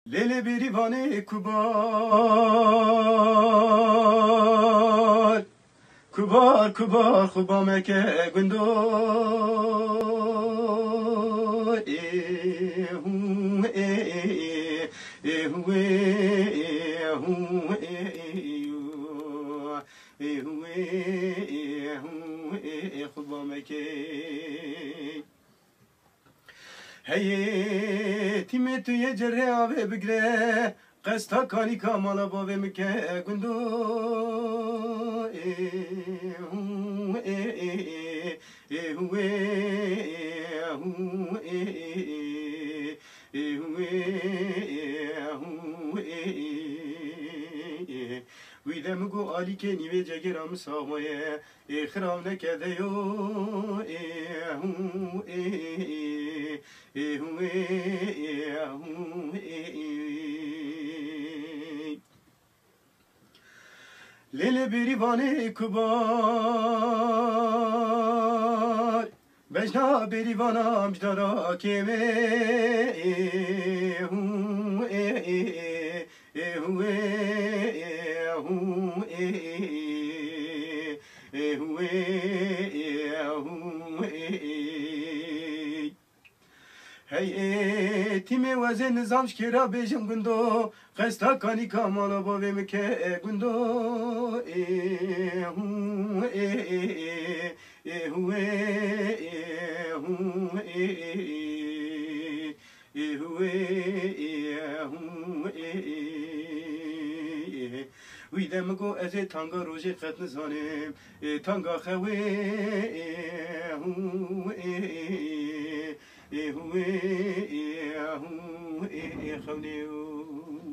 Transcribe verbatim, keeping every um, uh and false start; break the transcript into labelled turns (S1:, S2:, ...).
S1: Lele berivane kubar Kubar kubar kuba meke gundo Ehu ehu ehu ehu ehu kuba meke Hey time tu ye jere ave bigre qasta kani kamala bave meke gundo ehu ehu ویدم گو علی که نیوه جگرم سامایه اخرام نکده یو ایهو ایهو ایهو لیل بریوانه کبار بجنا بریوانا مجدارا کمه ایهو ایهو Hey time wazen zamş kira bejim gundo qasta kani kamala bave meke gundo ehu ehu ehu ویدم گو از تانگا روزی خط نزانم تانگا خوی خوی خوی